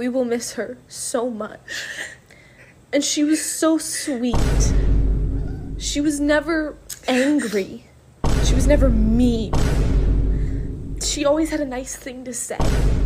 we will miss her so much. And she was so sweet. She was never angry. She was never mean. She always had a nice thing to say.